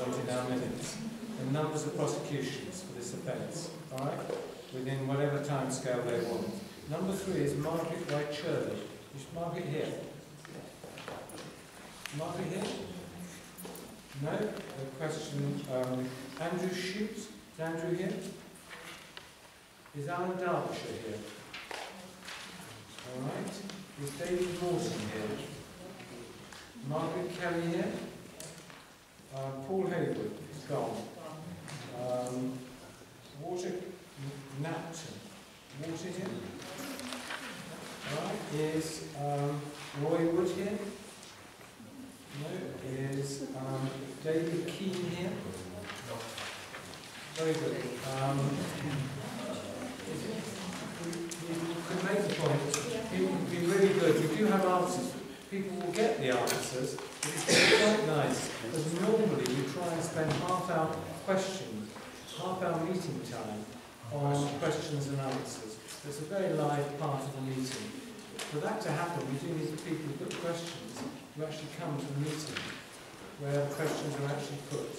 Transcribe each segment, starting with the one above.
point in our minutes the numbers of prosecutions for this offence, all right, within whatever time scale they want. Number 3 is Margaret White Shirley. Is Margaret here? Margaret here? No? The question, Andrew Shute. Is Andrew here? Is Alan Derbyshire here? All right. Is David Morton here? Margaret Kelly here? Paul Haywood is gone. Walter Napton. Walter here? All right. Is Roy Wood here? No. Is David Keane here? Very good. You can make the point. People would be really good. We do have answers. People will get the answers. But it's quite nice. Because normally we try and spend half-hour meeting time on questions and answers. It's a very live part of the meeting. For that to happen, we do need people who've got questions who actually come to the meeting where the questions are actually put.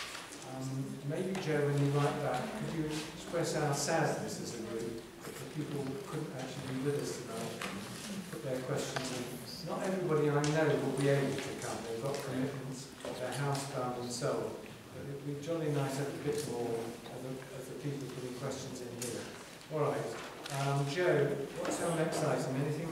Maybe, Joe, when you write that, could you express our sadness as a group that the people couldn't actually be with us tonight, put their questions in. Not everybody I know will be able to come. They've got commitments, they're housebound and so on. But it would be jolly nice to have a bit more of the people putting questions in here. All right. Joe, what's our next item? Anything?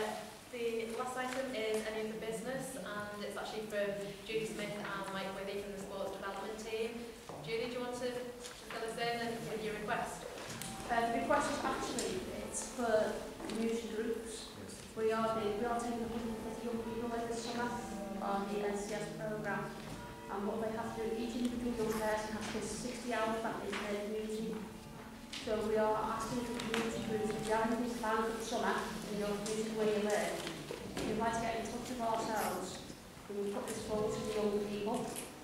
The last item is any of the business, and it's actually from Judy Smith and Mike Withy from the Sports Development Team. Judy, do you want to fill us in and give your request? The request is actually, it's for community groups. We are taking 150 young people in this summer on the NCS programme, and what they have to do, each individual young person has to 60 hours back into their community. So we are asking the community groups, if you have anything planned for the summer in your community where you live, if you'd like to get in touch with ourselves, we will put this forward to the young people.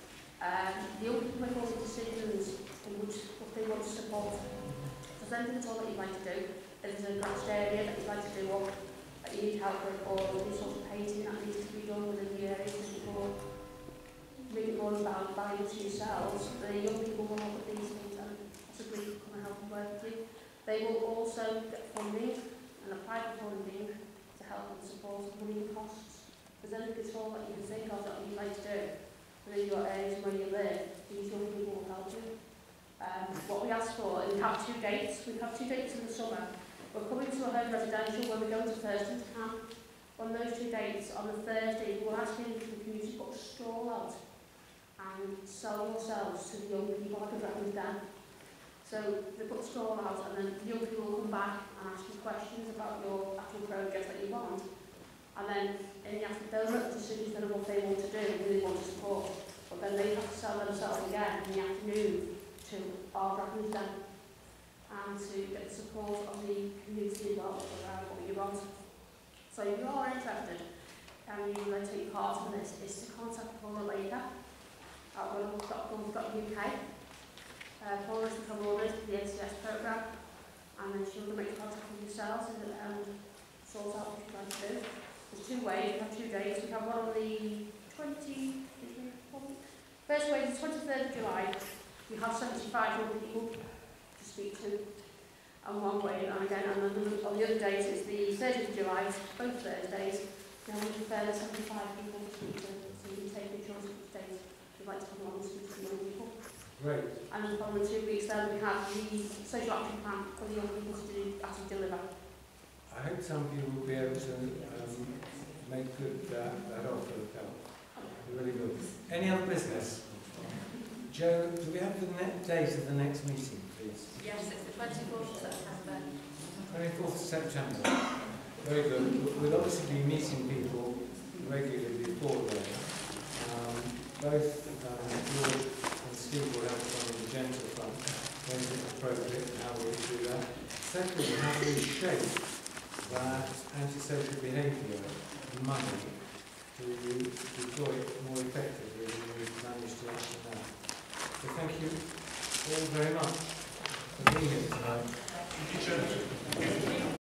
The young people make all the decisions in which what they want to support. If there's anything at all that you'd like to do, if there's a grassed area that you'd like to do up, that you need help with, or any sort of painting that needs to be done within the area to support, make it more about value to yourselves, the young people will look at these things and possibly come and help and work with you. They will also get funding and apply for funding to help and support running costs. If there's anything at all that you can think of that you'd like to do within your areas where you live, these young people will help you. What we ask for, we have 2 dates. We have 2 dates in the summer. We're coming to a home residential when we go to Thurston camp. On those 2 dates, on the Thursday, we're asking the community to put a stall out and sell yourselves to the young people. I could recommend them. So they put a stall out, and then the young people will come back and ask you questions about your actual project that you want. And then in the afternoon, they'll make decisions on what they want to do and who they want to support. But then they have to sell themselves again in the afternoon to our representatives and to get the support of the community involved around what you want. So if you are interested and you would like to take part in this, is to contact Paula Laker at willow.gov.uk. Paula is become on to the NCS programme, and then she'll make contact with yourselves and sort out what you'd like to do. There's 2 ways, we have 2 dates. We have one on the 1st way is the 23rd of July. We have 75 young people to speak to, and one way, and again, and on the other date is the 30th of July, both Thursdays. Now we can further 75 people to speak to, so you can take a choice of which days you'd like to come along and speak to the young people. Great. And then following 2 weeks then we have the social action plan for the young people to actually deliver. I hope some of you will be able to make good that offer of help. Really good. Any other business? Joe, do we have the date of the next meeting, please? Yes, it's the 24th of September. 24th of September. Very good. We'll obviously be meeting people regularly before then. Both George and Steve will help us on the gentle front, when it's appropriate, and how we do that. Secondly, how we shape that antisocial behaviour money to deploy it more effectively than we've managed to action now. So thank you all very much for being here tonight.